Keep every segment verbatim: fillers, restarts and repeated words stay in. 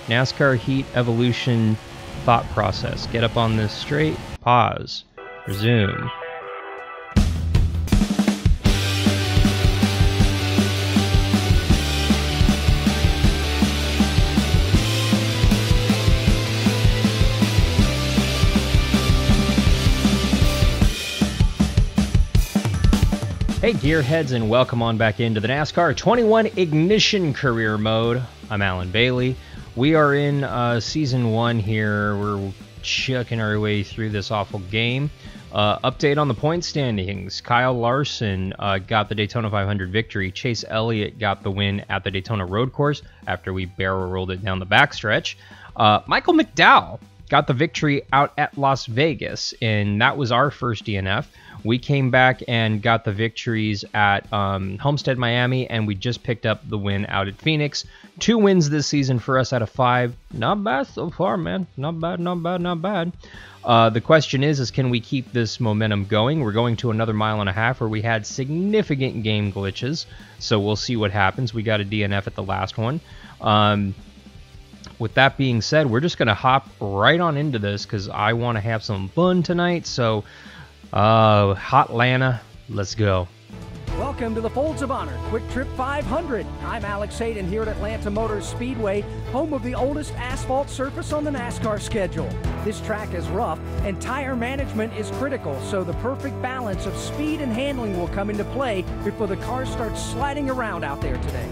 NASCAR heat evolution thought process. Get up on this straight, pause, resume. Hey gearheads, and welcome on back into the NASCAR twenty-one Ignition Career Mode. I'm Alan Bailey. We are in uh, Season one here. We're chucking our way through this awful game. Uh, update on the point standings. Kyle Larson uh, got the Daytona five hundred victory. Chase Elliott got the win at the Daytona Road Course after we barrel rolled it down the backstretch. Uh, Michael McDowell got the victory out at Las Vegas, and that was our first D N F. We came back and got the victories at um, Homestead, Miami, and we just picked up the win out at Phoenix. Two wins this season for us out of five. Not bad so far, man. Not bad, not bad, not bad. Uh, the question is, is can we keep this momentum going? We're going to another mile and a half where we had significant game glitches, so we'll see what happens. We got a D N F at the last one. Um, with that being said, we're just going to hop right on into this because I want to have some fun tonight, so... Uh, Hot Atlanta, let's go. Welcome to the Folds of Honor Quick Trip five hundred. I'm Alex Hayden here at Atlanta Motor Speedway, home of the oldest asphalt surface on the NASCAR schedule. This track is rough and tire management is critical, so the perfect balance of speed and handling will come into play before the car starts sliding around out there today.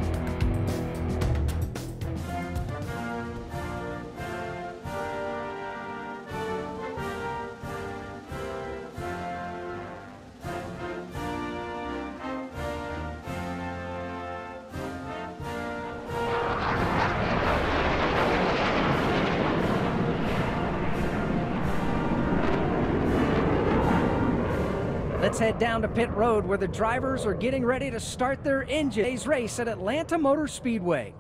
Let's head down to pit road where the drivers are getting ready to start their engines. Race at Atlanta Motor Speedway.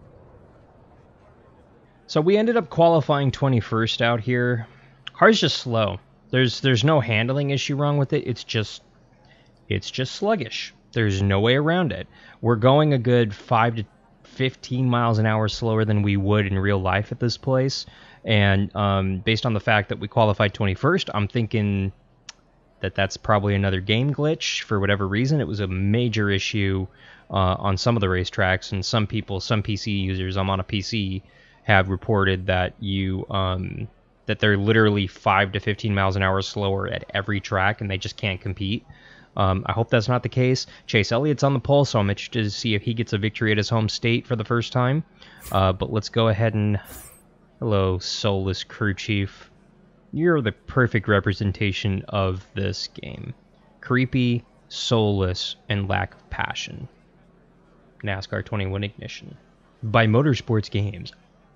So we ended up qualifying twenty-first out here. Car's just slow. There's there's no handling issue wrong with it. It's just it's just sluggish. There's no way around it. We're going a good five to fifteen miles an hour slower than we would in real life at this place. And um, based on the fact that we qualified twenty-first, I'm thinking that that's probably another game glitch for whatever reason. It was a major issue uh, on some of the racetracks, and some people, some P C users, I'm on a P C, have reported that you um, that they're literally five to fifteen miles an hour slower at every track, and they just can't compete. Um, I hope that's not the case. Chase Elliott's on the pole, so I'm interested to see if he gets a victory at his home state for the first time. Uh, but let's go ahead and... Hello, soulless crew chief. You're the perfect representation of this game. Creepy, soulless, and lack of passion. NASCAR twenty-one Ignition. By Motorsports Games.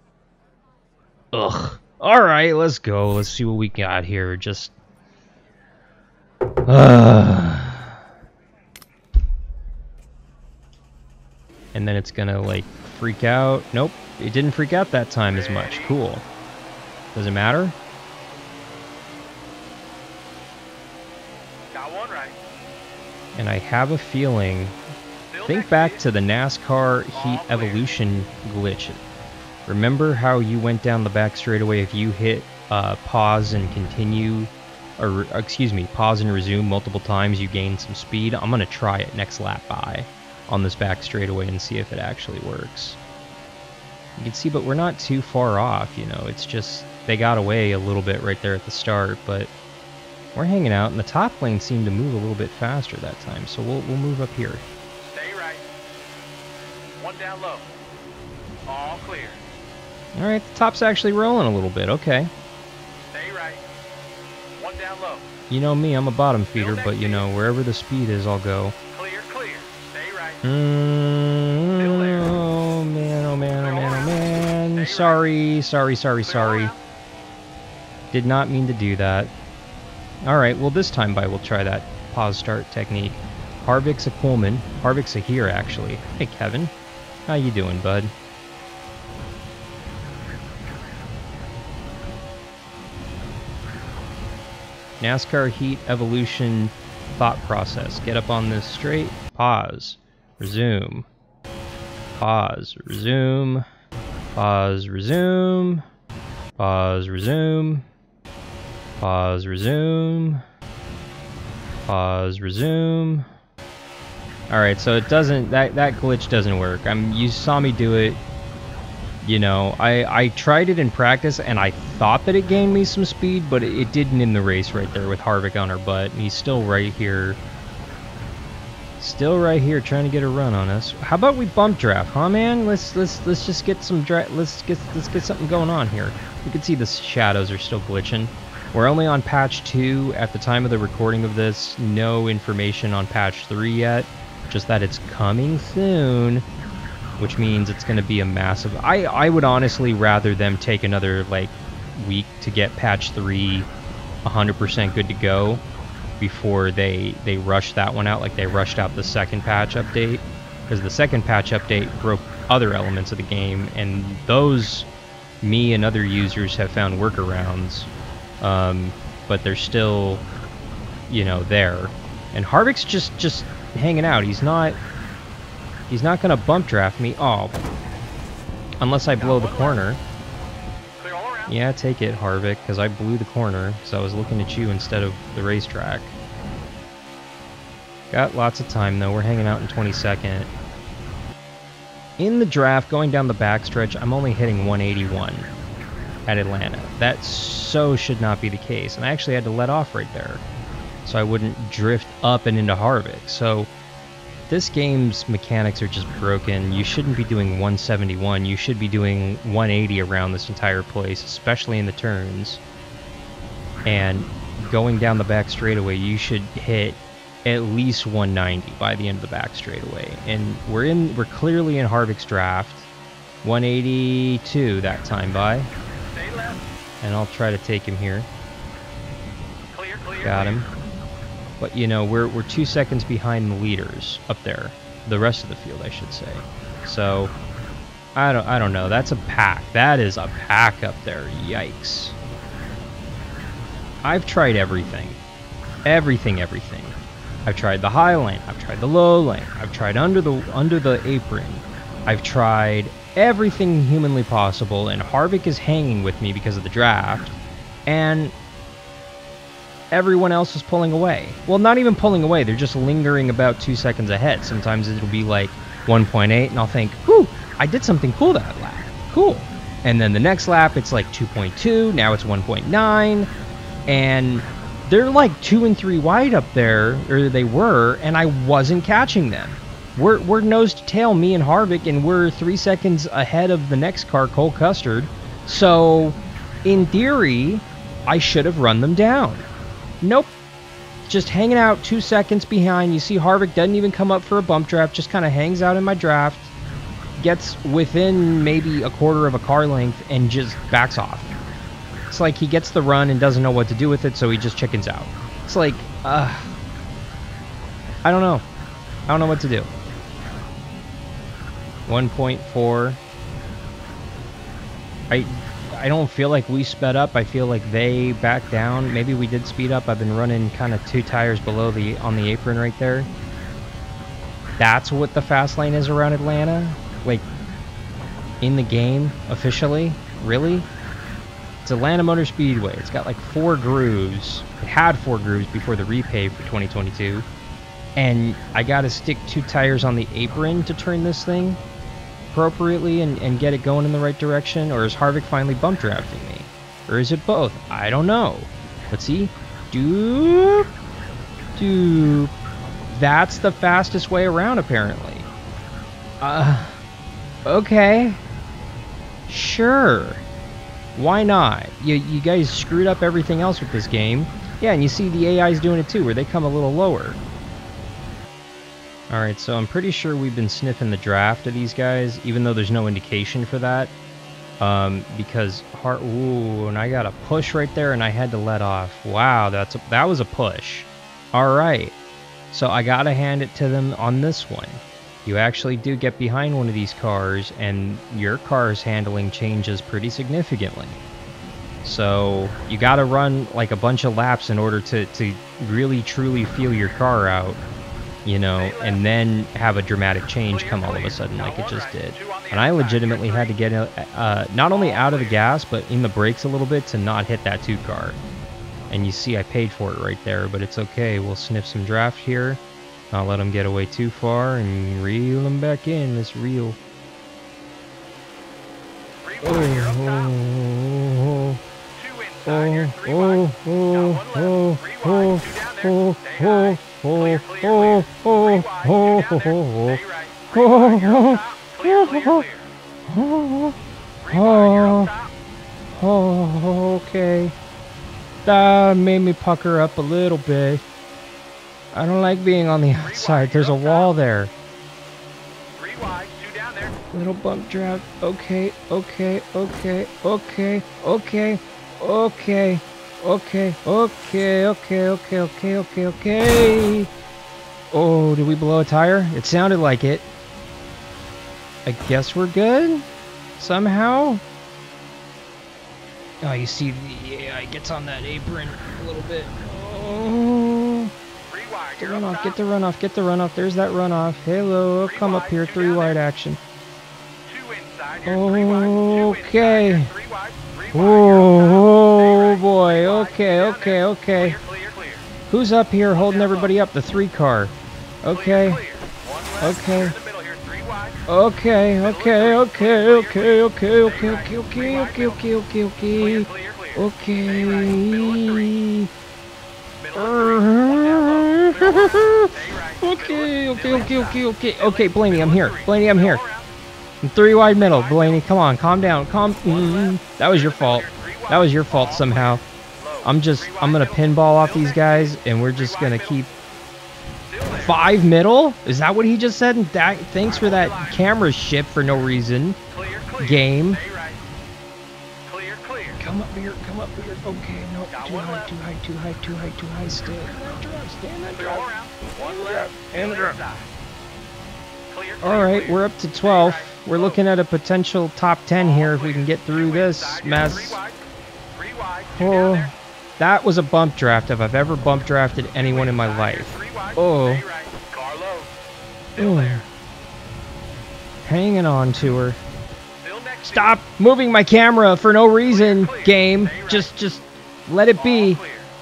Ugh. Alright, let's go. Let's see what we got here. Just... Uh... And then it's gonna, like, freak out. Nope. It didn't freak out that time as much. Cool. Does it matter? And I have a feeling, think back to the NASCAR Heat Evolution glitch. Remember how you went down the back straightaway if you hit uh, pause and continue, or excuse me, pause and resume multiple times, you gain some speed? I'm going to try it next lap by on this back straightaway and see if it actually works. You can see, but we're not too far off, you know, it's just, they got away a little bit right there at the start, but... We're hanging out, and the top lane seemed to move a little bit faster that time, so we'll, we'll move up here. Stay right. One down low. All clear. Alright, the top's actually rolling a little bit, okay. Stay right. One down low. You know me, I'm a bottom feeder, but you know, wherever the speed is, I'll go. Clear, clear. Stay right. Mm, Still there. Oh man, oh man, oh man, oh man. Sorry, sorry, sorry, sorry. Did not mean to do that. Alright, well this time by we'll try that pause start technique. Harvick's a Coleman. Harvick's a here actually. Hey Kevin. How you doing, bud? NASCAR heat evolution thought process. Get up on this straight. Pause. Resume. Pause. Resume. Pause, resume. Pause, resume. Pause, resume. Pause, resume. Alright, so it doesn't, that, that glitch doesn't work. I'm, you saw me do it. You know, I, I tried it in practice, and I thought that it gained me some speed, but it, it didn't in the race right there with Harvick on our butt. And he's still right here. Still right here trying to get a run on us. How about we bump draft, huh, man? Let's let's let's just get some dra let's get let's get something going on here. You can see the shadows are still glitching. We're only on patch two at the time of the recording of this. No information on patch three yet. Just that it's coming soon, which means it's going to be a massive... I, I would honestly rather them take another, like, week to get patch three one hundred percent good to go before they, they rush that one out, like they rushed out the second patch update. Because the second patch update broke other elements of the game, and those, me and other users have found workarounds, um, but they're still, you know, there. And Harvick's just, just hanging out. He's not... He's not going to bump draft me. Oh. Unless I blow the corner. Yeah, take it, Harvick, because I blew the corner, so I was looking at you instead of the racetrack. Got lots of time, though. We're hanging out in twenty-second. In the draft, going down the backstretch, I'm only hitting one eighty-one at Atlanta. That so should not be the case. And I actually had to let off right there, so I wouldn't drift up and into Harvick. So... this game's mechanics are just broken. You shouldn't be doing one seventy-one. You should be doing one eighty around this entire place, especially in the turns. And going down the back straightaway, you should hit at least one ninety by the end of the back straightaway. And we're in, we're clearly in Harvick's draft. one eighty-two that time by. Stay left. And I'll try to take him here. Clear, clear. Got him. But, you know, we're, we're two seconds behind the leaders up there. The rest of the field, I should say. So, I don't, I don't know. That's a pack. That is a pack up there. Yikes. I've tried everything. Everything, everything. I've tried the high lane. I've tried the low lane. I've tried under the, under the apron. I've tried everything humanly possible, and Harvick is hanging with me because of the draft. And... everyone else is pulling away. Well, not even pulling away. They're just lingering about two seconds ahead. Sometimes it'll be like one point eight, and I'll think, whew, I did something cool that lap. Cool. And then the next lap, it's like two point two. Now it's one point nine. And they're like two and three wide up there, or they were, and I wasn't catching them. We're, we're nose to tail, me and Harvick, and we're three seconds ahead of the next car, Cole Custard. So, in theory, I should have run them down. Nope. Just hanging out two seconds behind. You see Harvick doesn't even come up for a bump draft. Just kind of hangs out in my draft. Gets within maybe a quarter of a car length and just backs off. It's like he gets the run and doesn't know what to do with it, so he just chickens out. It's like, uh... I don't know. I don't know what to do. one point four. I... I don't feel like we sped up. I feel like they backed down. Maybe we did speed up. I've been running kind of two tires below the on the apron right there. That's what the fast lane is around Atlanta? Like, in the game, officially? Really? It's Atlanta Motor Speedway. It's got like four grooves. It had four grooves before the repave for twenty twenty-two. And I gotta stick two tires on the apron to turn this thing appropriately and, and get it going in the right direction? Or is Harvick finally bump drafting me? Or is it both? I don't know. Let's see. Doop. Doop. That's the fastest way around, apparently. Uh, okay. Sure. Why not? You, you guys screwed up everything else with this game. Yeah, and you see the A I's doing it too, where they come a little lower. Alright, so I'm pretty sure we've been sniffing the draft of these guys, even though there's no indication for that. Um, because, Hart, ooh, and I got a push right there, and I had to let off. Wow, that's a, that was a push. Alright, so I gotta hand it to them on this one. You actually do get behind one of these cars, and your car's handling changes pretty significantly. So, you gotta run like a bunch of laps in order to, to really truly feel your car out. You know, and then have a dramatic change come all of a sudden like it just did. And I legitimately had to get uh, not only out of the gas, but in the brakes a little bit to not hit that two car. And you see I paid for it right there, but it's okay. We'll sniff some draft here. Not let them get away too far and reel them back in. Let's reel. Oh, oh, oh, oh, oh, oh, oh, oh, oh, oh, oh, oh, oh, oh, oh, okay. That made me pucker up a little bit. I don't like being on the outside. There's a wall there. Little bump draft. Okay, okay, okay, okay, okay, okay, okay, okay, okay, okay, okay, okay, okay. Oh, did we blow a tire? It sounded like it. I guess we're good? Somehow? Oh, you see the A I gets on that apron a little bit. Oh. Get the runoff, get the runoff, get the runoff. There's that runoff. Hello, come up here. Three wide action. Okay. Oh boy. Okay, okay, okay. Who's up here holding everybody up? The three car. Okay. Okay. Okay, okay, okay, okay, okay, okay, okay, okay, okay, okay, okay, okay. Okay. Okay, okay, okay, okay, okay. Okay, Blaney, I'm here. Blaney, I'm here. I'm three wide middle. Blaney, come on, calm down. Calm. Mm, that was your fault. That was your fault somehow. I'm just, I'm going to pinball off these guys, and we're just going to keep five middle? Is that what he just said? And that, thanks for that camera shit for no reason. Game. Come up here, come up here. Okay, no, too high, too high, too high, too high, too high. Stay in that drop, stay in that drop. And the drop. Alright, we're up to twelve. We're looking at a potential top ten here if we can get through this mess. Oh, that was a bump draft if I've ever bump drafted anyone in my life. Oh. Oh. Hanging on to her. Stop moving my camera for no reason, game. Just, just let it be.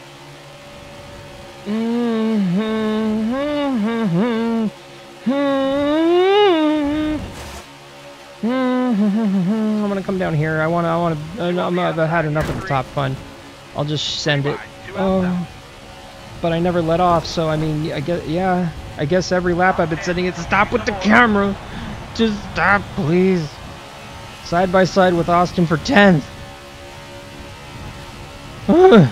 I'm gonna come down here. I wanna, I wanna. I'm, I've had enough of the top fun. I'll just send it. Oh, but I never let off. So I mean, I guess, yeah. I guess every lap I've been sending it. Stop with the camera. Just stop, please. Side by side with Austin for tenth. I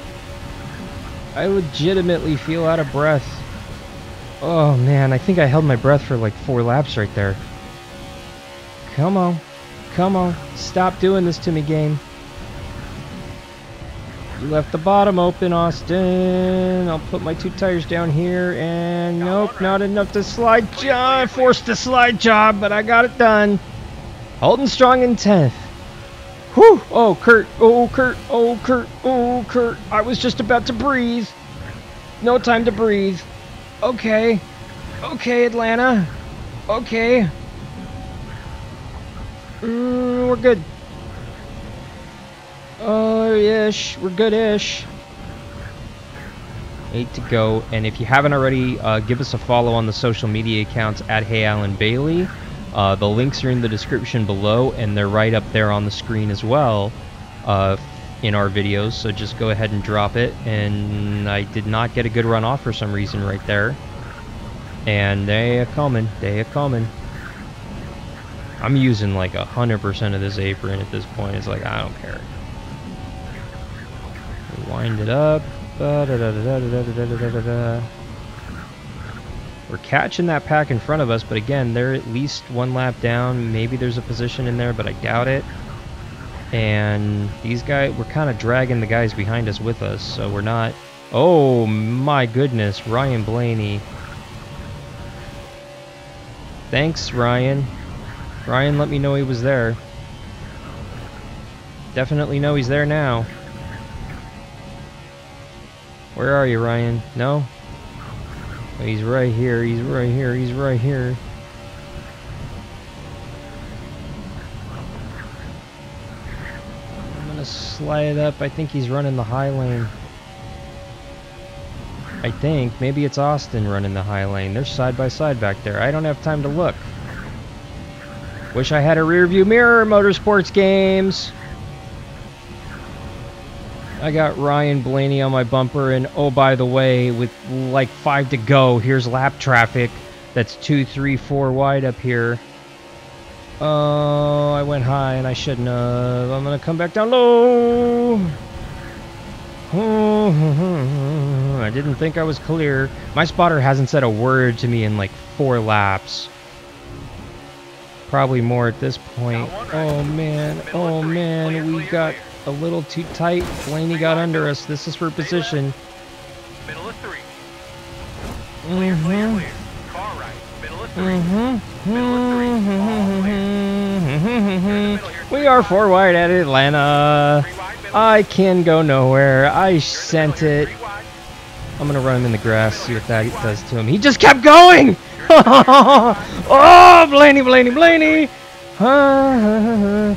legitimately feel out of breath. Oh man, I think I held my breath for like four laps right there. Come on. Come on. Stop doing this to me, game. You left the bottom open, Austin. I'll put my two tires down here, and nope, not enough to slide job. I forced the slide job, but I got it done. Holding strong in tenth. Whew. Oh, Kurt. Oh, Kurt. Oh, Kurt. Oh, Kurt. I was just about to breathe. No time to breathe. Okay. Okay, Atlanta. Okay. Mm, we're good. Oh, ish. We're good-ish. Eight to go. And if you haven't already, uh, give us a follow on the social media accounts at Hey Alan Bailey. Uh, the links are in the description below, and they're right up there on the screen as well uh, in our videos, so just go ahead and drop it. And I did not get a good run off for some reason right there. And they are coming. They are coming. I'm using like one hundred percent of this apron at this point. It's like, I don't care. Wind it up. Da, da, da, da, da, da, da, da, da. We're catching that pack in front of us, but again, they're at least one lap down. Maybe there's a position in there, but I doubt it. And these guys, we're kind of dragging the guys behind us with us, so we're not... Oh, my goodness, Ryan Blaney. Thanks, Ryan. Ryan let me know he was there. Definitely know he's there now. Where are you, Ryan? No? He's right here, he's right here, he's right here. gonna slide up. I think he's running the high lane. I think. Maybe it's Austin running the high lane. They're side by side back there. I don't have time to look. Wish I had a rear view mirror, Motorsports Games. I got Ryan Blaney on my bumper, and oh, by the way, with like five to go, here's lap traffic. That's two, three, four wide up here. Oh, I went high and I shouldn't have. I'm gonna come back down low. I didn't think I was clear. My spotter hasn't said a word to me in like four laps. Probably more at this point. Oh man, oh man, we got a little too tight. Blaney got under us. This is for position. Middle of three. Clear, clear, clear. Car right. Middle of three. Middle of three. We are four wide at Atlanta. I can go nowhere. I sent it. I'm gonna run him in the grass, see what that does to him. He just kept going! Oh, Blaney, Blaney, Blaney! Oh,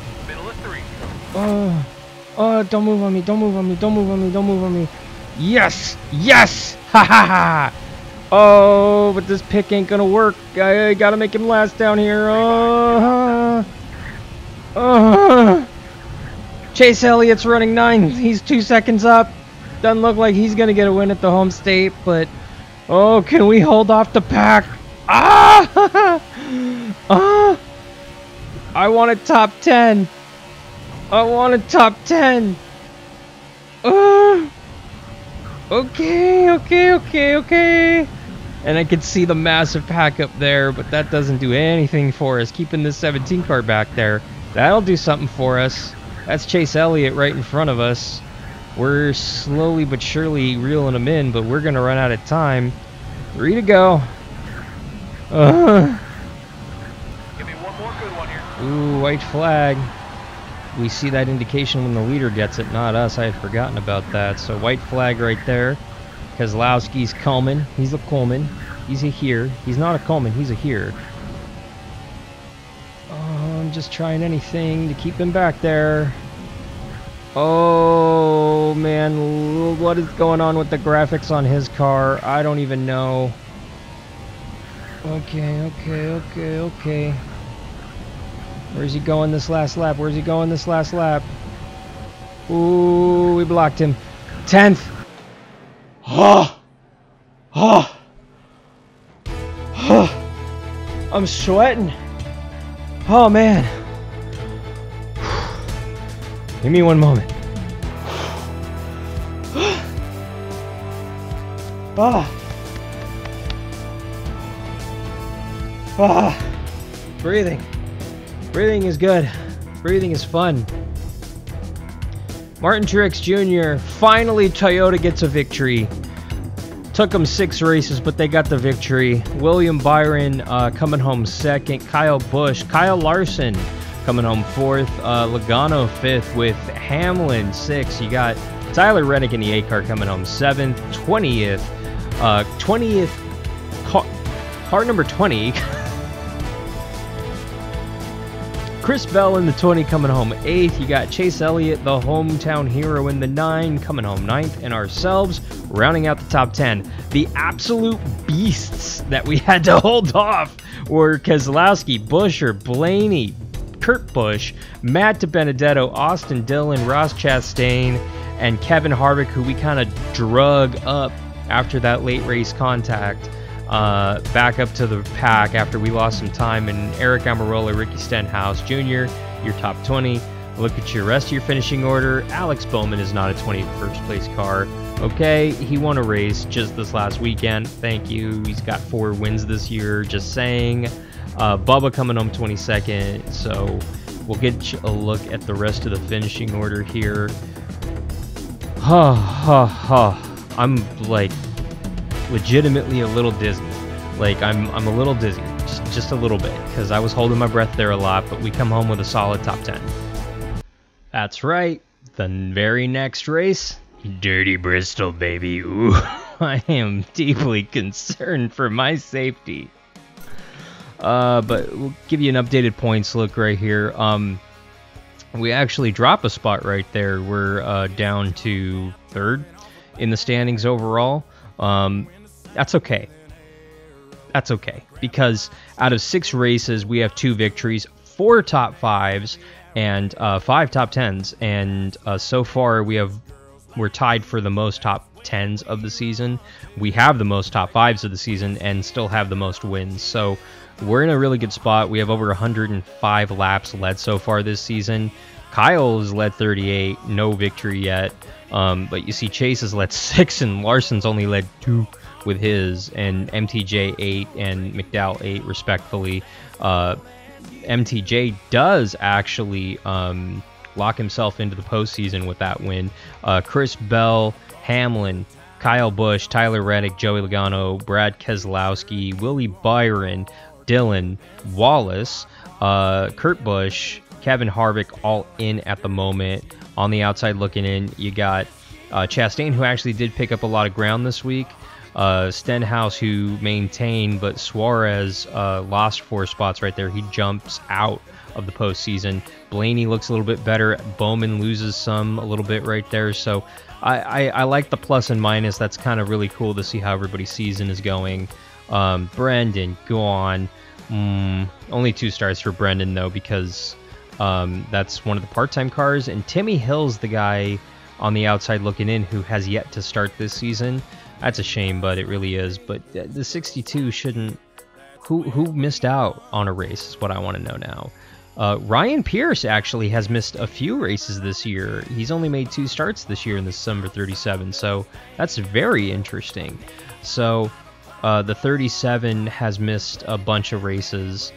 oh, don't move on me, don't move on me, don't move on me, don't move on me. Yes! Yes! Ha ha ha! Oh, but this pick ain't gonna work. I, I gotta make him last down here. Oh, oh. Chase Elliott's running nine. He's two seconds up. Doesn't look like he's gonna get a win at the home state, but oh, can we hold off the pack? Ah! Ah! I want a top ten. I want a top ten. Uh, okay, okay, okay, okay. And I can see the massive pack up there, but that doesn't do anything for us. Keeping this seventeen car back there, that'll do something for us. That's Chase Elliott right in front of us. We're slowly but surely reeling him in, but we're going to run out of time. Three to go. Uh. Give me one more good one here. Ooh, white flag. We see that indication when the leader gets it, not us. I had forgotten about that. So white flag right there. Kozlowski's Coleman. He's a Coleman. He's a here. He's not a Coleman. He's a here. Oh, I'm just trying anything to keep him back there. Oh, man. What is going on with the graphics on his car? I don't even know. Okay, okay, okay, okay. Where's he going this last lap? Where's he going this last lap? Ooh, we blocked him. tenth. Oh! Oh! Oh! I'm sweating. Oh, man. Give me one moment. Ah. Ah. Breathing. Breathing is good. Breathing is fun. Martin Truex Junior Finally, Toyota gets a victory. Took them six races, but they got the victory. William Byron uh, coming home second. Kyle Busch. Kyle Larson coming home fourth. Uh, Logano fifth with Hamlin sixth. You got Tyler Reddick in the eight car coming home seventh. twentieth. Uh, twentieth. Car, car number twenty. Chris Bell in the twenty coming home eighth. You got Chase Elliott, the hometown hero, in the nine coming home ninth. And ourselves rounding out the top ten. The absolute beasts that we had to hold off were Keselowski, Buescher, Blaney, Kurt Busch, Matt DiBenedetto, Austin Dillon, Ross Chastain, and Kevin Harvick, who we kind of drug up after that late race contact. Uh, back up to the pack after we lost some time, and Eric Amarola, Ricky Stenhouse Junior, your top twenty. Look at your rest of your finishing order. Alex Bowman is not a twenty-first place car. Okay, he won a race just this last weekend. Thank you. He's got four wins this year. Just saying. Uh, Bubba coming home twenty-second. So we'll get a look at the rest of the finishing order here. Ha ha ha. I'm like legitimately a little dizzy. Like I'm I'm a little dizzy, just, just a little bit, because I was holding my breath there a lot, but we come home with a solid top ten. That's right, the very next race, Dirty Bristol, baby. Ooh, I am deeply concerned for my safety. Uh, but we'll give you an updated points look right here. Um, we actually drop a spot right there. We're uh, down to third in the standings overall. Um, that's okay. That's okay, because out of six races, we have two victories, four top fives, and uh, five top tens. And uh, so far, we have we're tied for the most top tens of the season. We have the most top fives of the season, and still have the most wins. So we're in a really good spot. We have over one hundred five laps led so far this season. Kyle has led thirty-eight, no victory yet. Um, but you see Chase has led six, and Larson's only led two with his, and M T J eight and McDowell eight respectfully. Uh, M T J does actually um, lock himself into the postseason with that win. Uh, Chris Bell, Hamlin, Kyle Busch, Tyler Reddick, Joey Logano, Brad Keselowski, Willie Byron, Dylan Wallace, uh, Kurt Busch, Kevin Harvick all in at the moment. On the outside looking in, you got uh, Chastain, who actually did pick up a lot of ground this week. Uh, Stenhouse, who maintained, but Suarez uh, lost four spots right there. He jumps out of the postseason. Blaney looks a little bit better. Bowman loses some a little bit right there. So I, I, I like the plus and minus. That's kind of really cool to see how everybody's season is going. Um, Brendan, go on. Mm, only two stars for Brendan, though, because um, that's one of the part-time cars. And Timmy Hill's the guy on the outside looking in who has yet to start this season. That's a shame, but it really is. But the sixty-two shouldn't... Who who missed out on a race is what I want to know now. Uh, Ryan Pierce actually has missed a few races this year. He's only made two starts this year in the December thirty-seven, so that's very interesting. So uh, the thirty-seven has missed a bunch of races.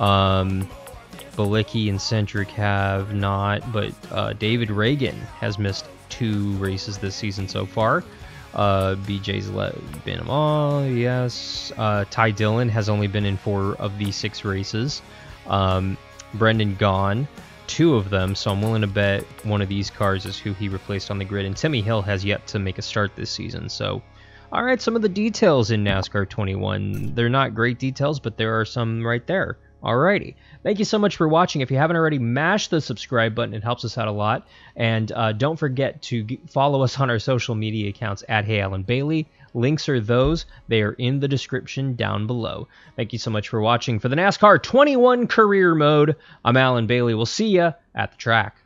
Um, Balicki and Centric have not, but uh, David Reagan has missed two races this season so far. Uh, B J's let, been them all, yes. Uh, Ty Dillon has only been in four of the six races. Um, Brendan gone, two of them, so I'm willing to bet one of these cars is who he replaced on the grid. And Timmy Hill has yet to make a start this season. So, all right, some of the details in NASCAR twenty-one. They're not great details, but there are some right there. Alrighty. Thank you so much for watching. If you haven't already, mash the subscribe button. It helps us out a lot. And uh, don't forget to g- follow us on our social media accounts at Hey Alan Bailey. Links are those. They are in the description down below. Thank you so much for watching. For the NASCAR twenty-one Career Mode, I'm Alan Bailey. We'll see you at the track.